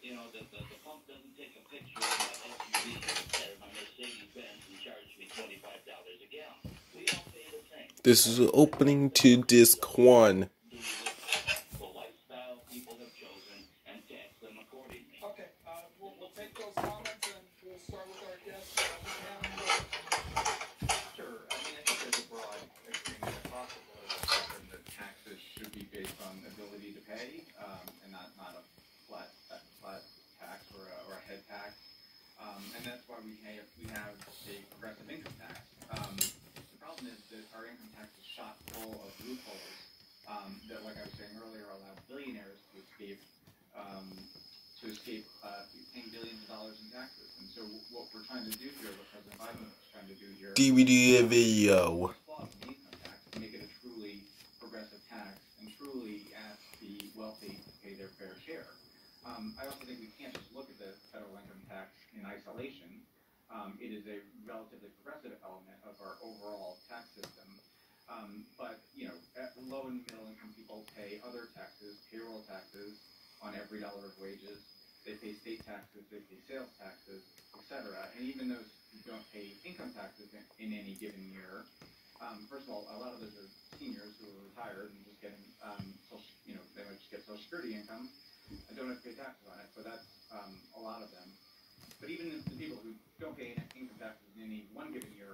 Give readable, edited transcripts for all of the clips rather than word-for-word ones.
This is the opening to disc 1. Okay, we'll take those comments and we'll start with our guest. Sure. I mean, I think there's a broad agreement across the board that taxes should be based on ability to pay, and not a flat tax or a head tax. And that's why we have a progressive income tax. The problem is that our income tax is shot full of loopholes that, like I was saying earlier, allow billionaires to escape paying billions of dollars in taxes. And so what we're trying to do here, what President Biden is trying to do here, DVD video. The income tax to make it a truly progressive tax and truly ask the wealthy to pay their fair share. I also think we can't just look at the federal income tax in isolation. It is a relatively progressive element of our overall tax system. But, low and middle income people pay other taxes, payroll taxes on every dollar of wages. They pay state taxes, they pay sales taxes, etc. And even those who don't pay income taxes in any given year, first of all, a lot of those are seniors who are retired and just getting, they might just get Social Security income and don't have to pay taxes on it. So that's a lot of them. But even the people who don't pay income taxes in any one given year,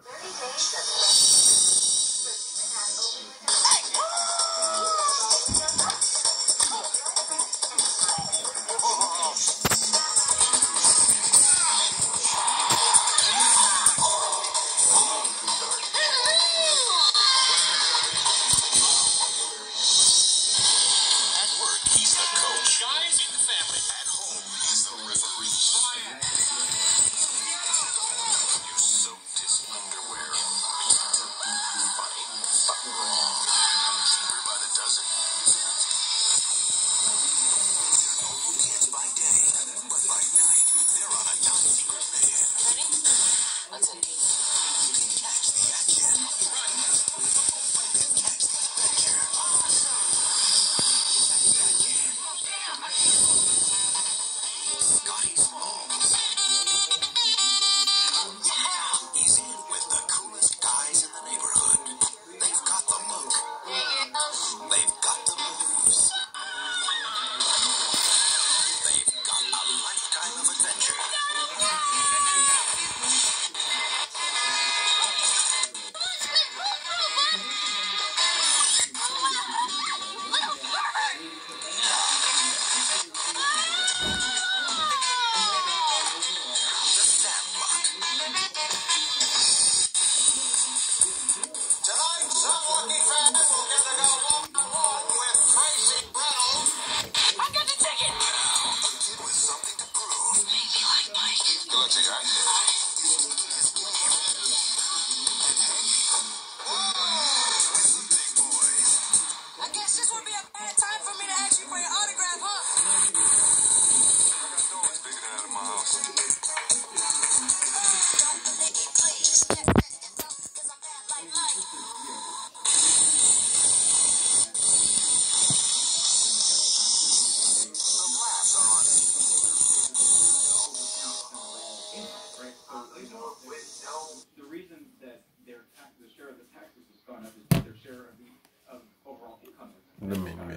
the reason that the share of the taxes has gone up is that their share of overall income has skyrocketed.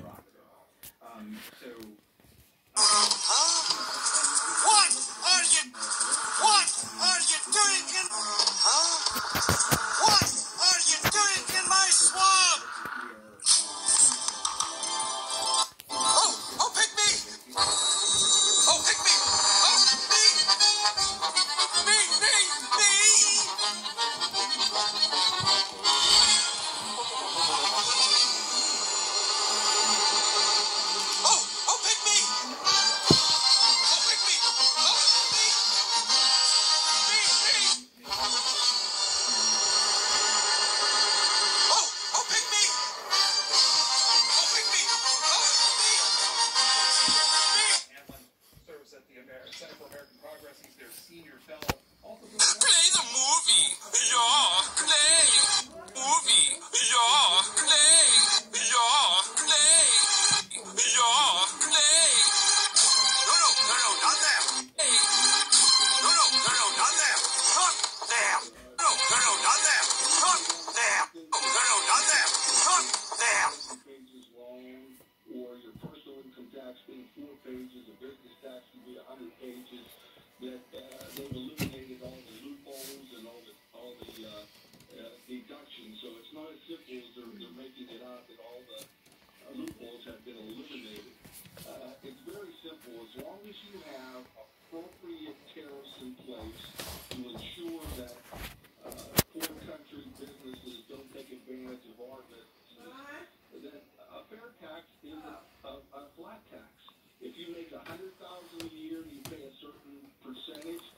What are you doing in? Huh? pages, a business tax can be 100 pages, that they've eliminated all the loopholes and all the deductions. So it's not as simple as they're making it out that all the loopholes have been eliminated. It's very simple. As long as you have appropriate tariffs in place to ensure that foreign country businesses don't take advantage of our businesses, then a fair tax is a flat tax. If you make $100,000 a year, you pay a certain percentage.